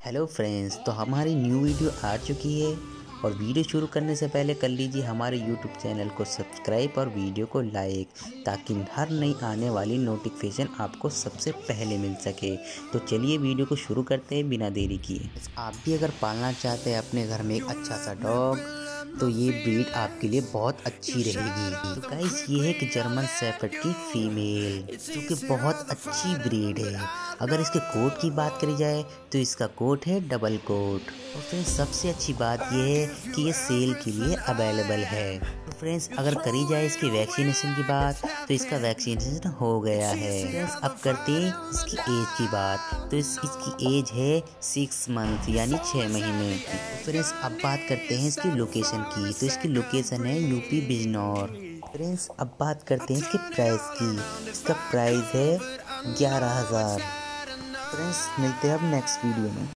Hello friends, तो हमारी new video आ चुकी है और वीडियो शुरू करने से पहले कर लीजिए हमारे यूट्यूब चैनल को सब्सक्राइब और वीडियो को लाइक, ताकि हर नई आने वाली नोटिफिकेशन आपको सबसे पहले मिल सके। तो चलिए वीडियो को शुरू करते हैं बिना देरी किए। आप भी अगर पालना चाहते हैं अपने घर में एक अच्छा सा डॉग, तो ये ब्रीड आपके लिए बहुत अच्छी रहेगी। तो गाइस, ये है कि जर्मन शेफर्ड की फीमेल, जो कि बहुत अच्छी ब्रीड है। अगर इसके कोट की बात करी जाए तो इसका कोट है डबल कोट। और फ्रेंड्स, सबसे अच्छी बात यह है कि ये सेल के लिए अवेलेबल है। तो फ्रेंड्स, अगर करी जाए इसकी वैक्सीनेशन की बात, तो इसका वैक्सीनेशन हो गया है। फ्रेंड्स, अब करते हैं इसकी एज की बात। तो इसकी एज है 6 मंथ यानी 6 महीने। तो फ्रेंड्स, अब बात करते हैं इसकी लोकेशन की। तो इसकी लोकेशन है यूपी बिजनौर। फ्रेंड्स, अब बात करते हैं इसके प्राइस की। इसका प्राइस है 11,000। फ्रेंड्स, मिलते हैं अब नेक्स्ट वीडियो में।